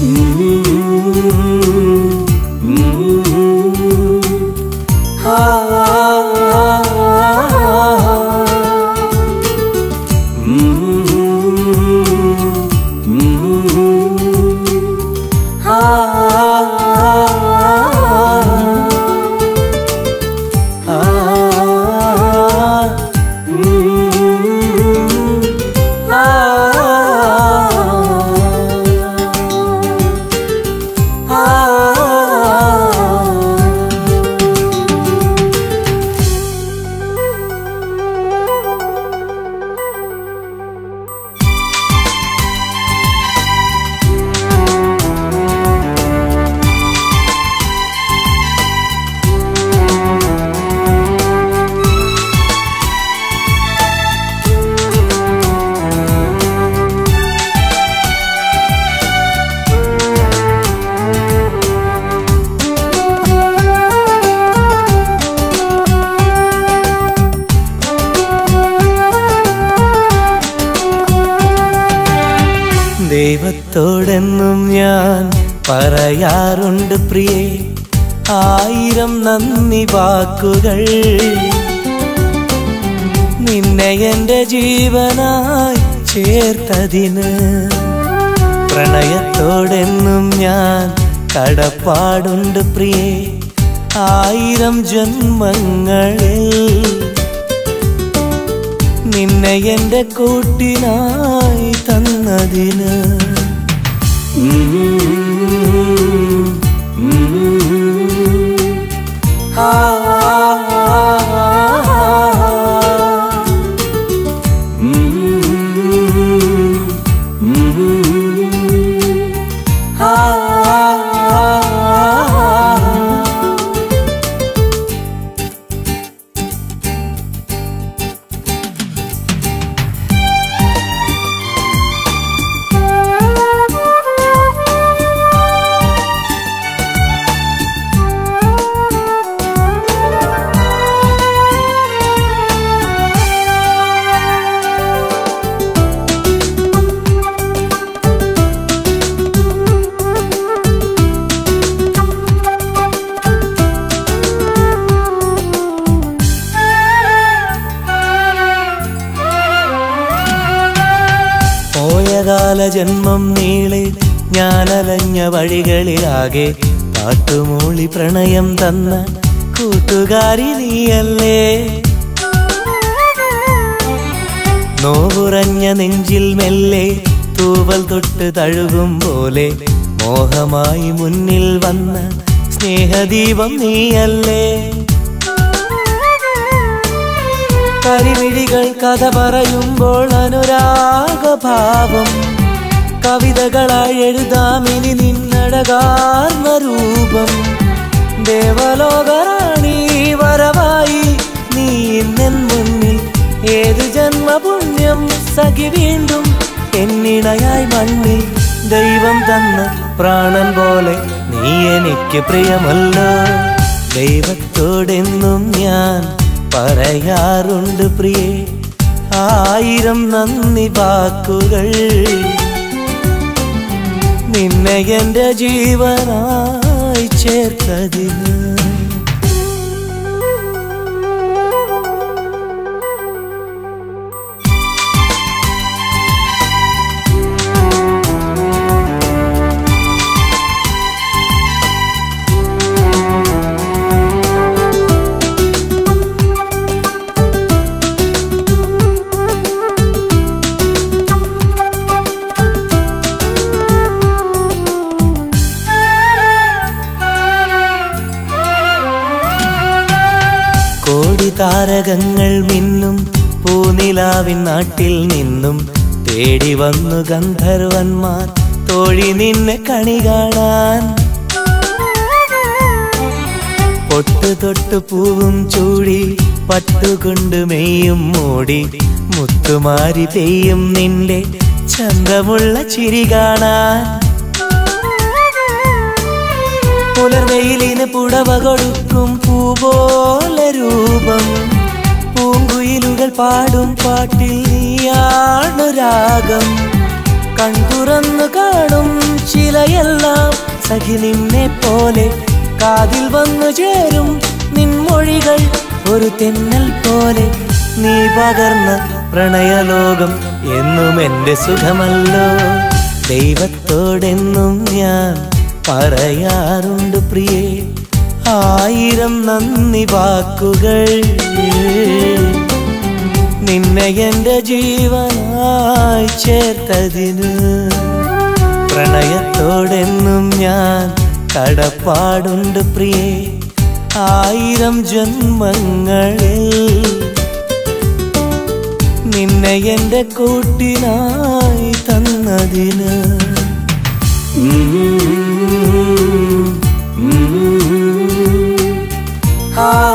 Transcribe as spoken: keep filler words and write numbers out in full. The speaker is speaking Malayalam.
ദൈവത്തോടെന്നും ഞാൻ പറയാറുണ്ട് പ്രിയേ ആയിരം നന്ദി വാക്കുകൾ നിന്നെ എൻ്റെ ജീവനായി ചേർത്തതിന് പ്രണയത്തോടെന്നും ഞാൻ കടപ്പാടുണ്ട് പ്രിയേ ആയിരം ജന്മങ്ങളിൽ നിന്നെ എൻ്റെ കൂട്ടിനായി തന്നതിന് ആ ജന്മം നീളെ ഞാനലഞ്ഞ വഴികളിലാകെ പാട്ടുമൂളി പ്രണയം തന്ന കൂട്ടുകാരി നീയല്ലേ നോവുറഞ്ഞ നെഞ്ചിൽ മെല്ലെ തൂവൽ തൊട്ട് തഴുകും പോലെ മോഹമായി മുന്നിൽ വന്ന സ്നേഹദീപം നീയല്ലേ കരിമിഴികൾ കഥ പറയുമ്പോൾ അനുരാഗഭാവം കവിതകളായി എഴുതാമിനി നിന്നഴകാർന്ന രൂപം ദേവലോകറാണി വരവായി നീ ഇന്നെൻ മുന്നിൽ ഏത് ജന്മപുണ്യം സഖി വീണ്ടും എന്നിണയായി മണ്ണിൽ ദൈവം തന്ന പ്രാണൻ പോലെ നീ എനിക്ക് പ്രിയമല്ലോ ദൈവത്തോടെന്നും ഞാൻ പറയാറുണ്ട് പ്രിയേ ആയിരം നന്ദി വാക്കുകൾ നിന്നെ എൻ്റെ ജീവനായി ചേർത്തതിന് താരകങ്ങൾ മിന്നും പൂനിലാവിൻ നാട്ടിൽ നിന്നും തേടി വന്നു ഗന്ധർവന്മാർ തോഴി നിന്നെ കണി കാണാൻ പൊട്ടു തൊട്ടു പൂവും ചൂടി പട്ടുകൊണ്ട് മെയ്യും മൂടി മുത്തുമാരി പെയ്യും നിന്റെ ചന്തമുള്ള ചിരി കാണാൻ പുലർവെയിലിന് പുടവ കൊടുക്കും പൂപോലെ രൂപം പൂങ്കുയിലുകൾ പാടും പാട്ടിൽ നീയാണു രാഗം കൺതുറന്നു കാണും ചിലയെല്ലാം സഖി നിന്നെ പോലെ കാതിൽ വന്നു ചേരും നിൻമൊഴികൾ ഒരു തെന്നൽ പോലെ നീ പകർന്ന പ്രണയലോകം എന്നും എൻ്റെ സുഖമല്ലോ ദൈവത്തോടെന്നും ഞാൻ പറയാറുണ്ട് പ്രിയേ ആയിരം നന്ദി വാക്കുകൾ നിന്നെ എൻ്റെ ജീവനായി ചേർത്തതിന് പ്രണയത്തോടെന്നും ഞാൻ കടപ്പാടുണ്ട് പ്രിയേ ആയിരം ജന്മങ്ങളിൽ നിന്നെ എൻ്റെ കൂട്ടിനായി തന്നതിന് ആ